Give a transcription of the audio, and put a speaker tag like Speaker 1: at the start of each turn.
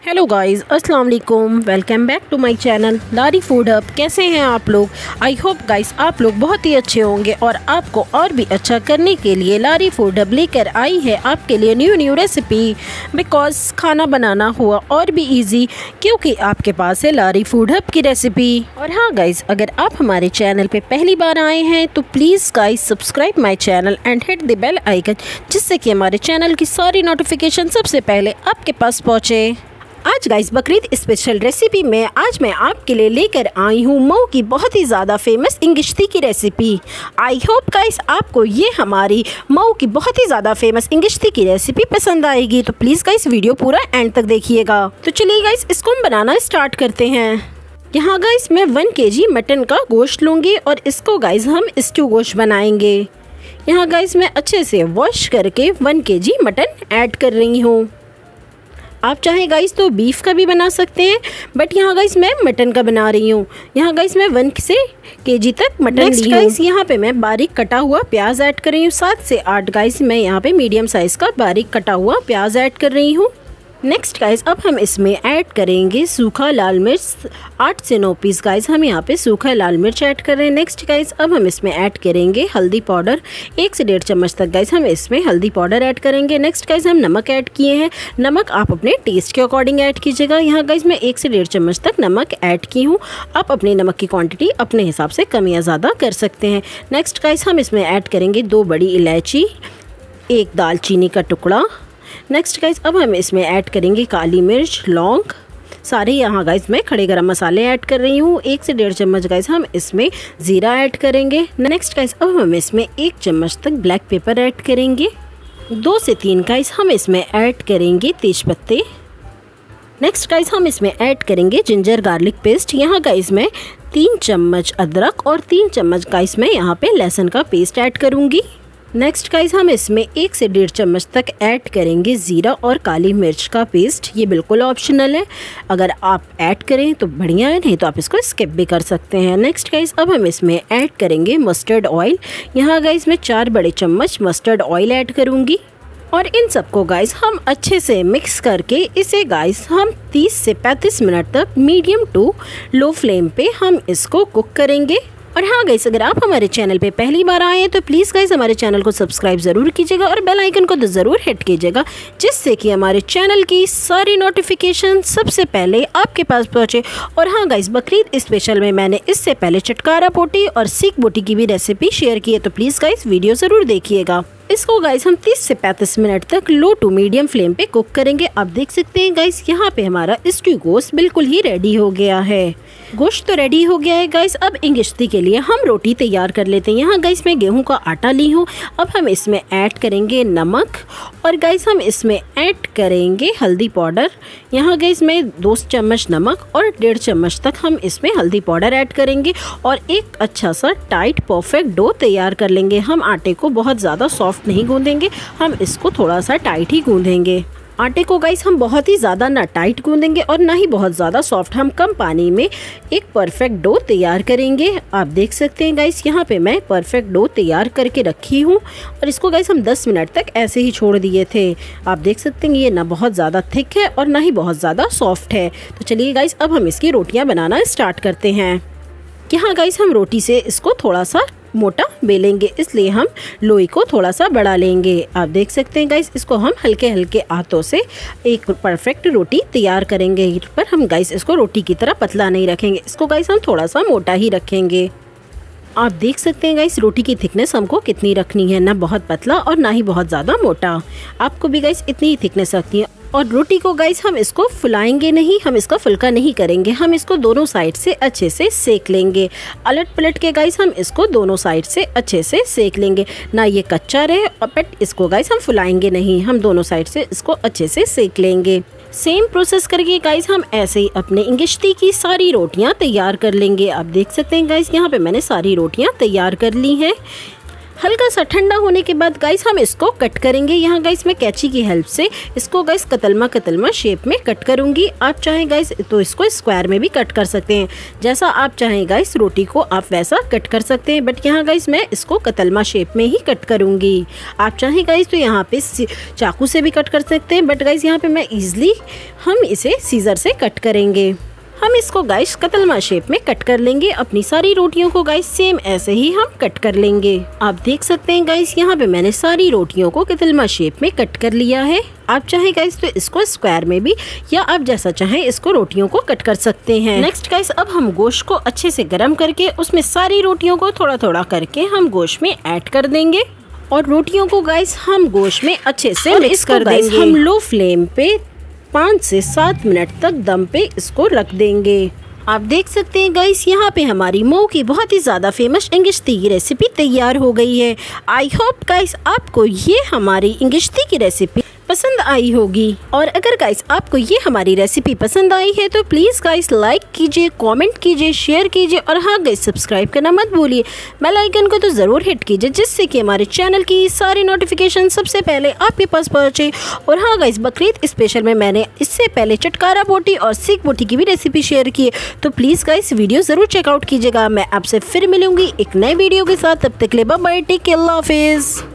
Speaker 1: Hello guys, अस्सलाम वालेकुम। Welcome back to my channel Lari food hub. कैसे हैं आप लोग? आई होप गाइस आप लोग बहुत ही अच्छे होंगे और आपको और भी अच्छा करने के लिए लारी फूड हब लेकर आई है आपके लिए न्यू रेसिपी। बिकॉज खाना बनाना हुआ और भी इजी क्योंकि आपके पास है लारी फूड हब की रेसिपी। और हाँ गाइस, अगर आप हमारे चैनल पे पहली बार आए हैं तो please guys subscribe my channel and hit the bell icon, जिससे कि हमारे चैनल की सारी नोटिफिकेशन सबसे पहले आपके पास पहुँचे। आज गाइस बकरीद स्पेशल रेसिपी में आज मैं आपके लिए लेकर आई हूँ मऊ की बहुत ही ज़्यादा फेमस इंगिश्ती की रेसिपी। आई होप गाइस आपको ये हमारी मऊ की बहुत ही ज़्यादा फेमस इंगिश्ती की रेसिपी पसंद आएगी, तो प्लीज़ गाइस वीडियो पूरा एंड तक देखिएगा। तो चलिए गाइस इसको हम बनाना स्टार्ट करते हैं। यहाँ गाइस मैं 1 kg मटन का गोश्त लूँगी और इसको गाइस हम स्ट्यू गोश्त बनाएंगे। यहाँ गाइस मैं अच्छे से वॉश करके 1 kg मटन ऐड कर रही हूँ। आप चाहे गाइस तो बीफ का भी बना सकते हैं, बट यहाँ गाइस मैं मटन का बना रही हूँ। यहाँ गाइस मैं 1 kg तक मटन ली हूँ। गाइस यहाँ पे मैं बारीक कटा हुआ प्याज ऐड कर रही हूँ। 7 से 8 गाइस मैं यहाँ पे मीडियम साइज़ का बारीक कटा हुआ प्याज ऐड कर रही हूँ। नेक्स्ट गाइस अब हम इसमें ऐड करेंगे सूखा लाल मिर्च। 8 से 9 पीस गाइस हम यहाँ पे सूखा लाल मिर्च ऐड कर रहे हैं। नेक्स्ट गाइस अब हम इसमें ऐड करेंगे हल्दी पाउडर। 1 से 1.5 चम्मच तक गाइस हम इसमें हल्दी पाउडर ऐड करेंगे। नेक्स्ट गाइस हम नमक ऐड किए हैं। नमक आप अपने टेस्ट के अकॉर्डिंग ऐड कीजिएगा। यहाँ गाइस मैं 1 से 1.5 चम्मच तक नमक ऐड की हूँ। आप अपने नमक की क्वान्टिटी अपने हिसाब से कम या ज़्यादा कर सकते हैं। नेक्स्ट गाइस हम इसमें ऐड करेंगे 2 बड़ी इलायची, 1 दालचीनी का टुकड़ा। नेक्स्ट गाइस अब हम इसमें ऐड करेंगे काली मिर्च, लौंग। सारे यहाँ गाइस मैं खड़े गरम मसाले ऐड कर रही हूँ। 1 से 1.5 चम्मच गाइस हम इसमें ज़ीरा ऐड करेंगे। नेक्स्ट गाइस अब हम इसमें 1 चम्मच तक ब्लैक पेपर ऐड करेंगे। 2 से 3 गाइस हम इसमें ऐड करेंगे तेज़पत्ते। नेक्स्ट गाइस हम इसमें ऐड करेंगे जिंजर गार्लिक पेस्ट। यहाँ गाइस मैं 3 चम्मच अदरक और 3 चम्मच गाइस मैं यहाँ पे लहसुन का पेस्ट ऐड करूँगी। नेक्स्ट गाइस हम इसमें 1 से 1.5 चम्मच तक ऐड करेंगे ज़ीरा और काली मिर्च का पेस्ट। ये बिल्कुल ऑप्शनल है, अगर आप ऐड करें तो बढ़िया है, नहीं तो आप इसको स्किप भी कर सकते हैं। नेक्स्ट गाइस अब हम इसमें ऐड करेंगे मस्टर्ड ऑयल। यहाँ गाइस मैं 4 बड़े चम्मच मस्टर्ड ऑयल ऐड करूँगी और इन सबको गाइस हम अच्छे से मिक्स करके इसे गाइस हम 30 से 35 मिनट तक मीडियम टू लो फ्लेम पे हम इसको कुक करेंगे। और हाँ गाइस, अगर आप हमारे चैनल पे पहली बार आए हैं तो प्लीज़ गाइस हमारे चैनल को सब्सक्राइब ज़रूर कीजिएगा और बेल आइकन को तो ज़रूर हिट कीजिएगा, जिससे कि हमारे चैनल की सारी नोटिफिकेशन सबसे पहले आपके पास पहुँचे। और हाँ गाइस, बकरीद स्पेशल में मैंने इससे पहले चटकारा बोटी और सीख बोटी की भी रेसिपी शेयर की है, तो प्लीज़ गाइस वीडियो ज़रूर देखिएगा। इसको गाइस हम 30 से 35 मिनट तक लो टू मीडियम फ्लेम पे कुक करेंगे। आप देख सकते हैं गाइस यहाँ पे हमारा स्ट्यू गोश्त बिल्कुल ही रेडी हो गया है। गोश्त तो रेडी हो गया है गाइस। अब इंगिश्ती के लिए हम रोटी तैयार कर लेते हैं। यहाँ गाइस मैं गेहूं का आटा ली हूँ। अब हम इसमें ऐड करेंगे नमक और गाइस हम इसमें ऐड करेंगे हल्दी पाउडर। यहाँ गाइस मैं 2 चम्मच नमक और 1.5 चम्मच तक हम इसमें हल्दी पाउडर ऐड करेंगे और एक अच्छा सा टाइट परफेक्ट डो तैयार कर लेंगे। हम आटे को बहुत ज़्यादा सॉफ्ट नहीं गूंदेंगे, हम इसको थोड़ा सा टाइट ही गूंदेंगे। आटे को गाइस हम बहुत ही ज़्यादा ना टाइट गूंदेंगे और ना ही बहुत ज़्यादा सॉफ्ट। हम कम पानी में एक परफेक्ट डो तैयार करेंगे। आप देख सकते हैं गाइस यहाँ पे मैं परफेक्ट डो तैयार करके रखी हूँ और इसको गाइस हम 10 मिनट तक ऐसे ही छोड़ दिए थे। आप देख सकते हैं ये ना बहुत ज़्यादा थिक है और ना ही बहुत ज़्यादा सॉफ्ट है। तो चलिए गाइस अब हम इसकी रोटियाँ बनाना स्टार्ट करते हैं। यहाँ गाइस हम रोटी से इसको थोड़ा सा मोटा बेलेंगे, इसलिए हम लोई को थोड़ा सा बढ़ा लेंगे। आप देख सकते हैं गाइस इसको हम हल्के हल्के हाथों से एक परफेक्ट रोटी तैयार करेंगे। पर हम गाइस इसको रोटी की तरह पतला नहीं रखेंगे, इसको गाइस हम थोड़ा सा मोटा ही रखेंगे। आप देख सकते हैं गाइस रोटी की थिकनेस हमको कितनी रखनी है, ना बहुत पतला और ना ही बहुत ज़्यादा मोटा। आपको भी गाइस इतनी ही थिकनेस रखनी है। और रोटी को गाइस हम इसको फुलाएंगे नहीं, हम इसका फुल्का नहीं करेंगे, हम इसको दोनों साइड से अच्छे से सेक लेंगे। अलट पलट के गाइस हम इसको दोनों साइड से अच्छे से सेक लेंगे, ना ये कच्चा रहे और बट इसको गाइस हम फुलाएंगे नहीं, हम दोनों साइड से इसको अच्छे से सेक लेंगे। सेम प्रोसेस करके गाइस हम ऐसे ही अपने इंगिश्ती की सारी रोटियां तैयार कर लेंगे। आप देख सकते हैं गाइस यहाँ पे मैंने सारी रोटियां तैयार कर ली हैं। हल्का सा ठंडा होने के बाद गाइस हम इसको कट करेंगे। यहाँ गाइस मैं कैंची की हेल्प से इसको गाइस कतलमा शेप में कट करूँगी। आप चाहें गाइस तो इसको स्क्वायर में भी कट कर सकते हैं, जैसा आप चाहें गाइस रोटी को आप वैसा कट कर सकते हैं, बट यहाँ गाइस मैं इसको कतलमा शेप में ही कट करूँगी। आप चाहें गाइस तो यहाँ पे चाकू से भी कट कर सकते हैं, बट गाइस यहाँ पे मैं ईजिली हम इसे सीजर से कट करेंगे। हम इसको गाइस कतलमा शेप में कट कर लेंगे। अपनी सारी रोटियों को गाइस सेम ऐसे ही हम कट कर लेंगे। आप देख सकते हैं गाइस यहाँ पे मैंने सारी रोटियों को कतलमा शेप में कट कर लिया है। आप चाहे गाइस तो इसको स्क्वायर में भी या आप जैसा चाहें इसको रोटियों को कट कर सकते हैं। नेक्स्ट गाइस अब हम गोश्त को अच्छे से गर्म करके उसमें सारी रोटियों को थोड़ा थोड़ा करके हम गोश्त में ऐड कर देंगे और रोटियों को गाइस हम गोश्त में अच्छे से मिक्स कर देंगे। हम लो फ्लेम पे 5 से 7 मिनट तक दम पे इसको रख देंगे। आप देख सकते हैं गाइस यहाँ पे हमारी मऊ की बहुत ही ज़्यादा फेमस इंगिश्ती की रेसिपी तैयार हो गई है। आई होप गाइस आपको ये हमारी इंगिश्ती की रेसिपी पसंद आई होगी। और अगर गाइस आपको ये हमारी रेसिपी पसंद आई है तो प्लीज़ गाइस लाइक कीजिए, कमेंट कीजिए, शेयर कीजिए और हाँ गाइस सब्सक्राइब करना मत भूलिए। बेल आइकन को तो ज़रूर हिट कीजिए जिससे कि हमारे चैनल की सारी नोटिफिकेशन सबसे पहले आपके पास पहुँचे। और हाँ गाइस बकरीद स्पेशल में मैंने इससे पहले चटकारा बोटी और सीख बोटी की भी रेसिपी शेयर की है, तो प्लीज़ गाइस वीडियो ज़रूर चेकआउट कीजिएगा। मैं आपसे फिर मिलूंगी एक नए वीडियो के साथ, तब तक के लिए बाय बाय, टेक केयर, अल्लाह हाफिज़।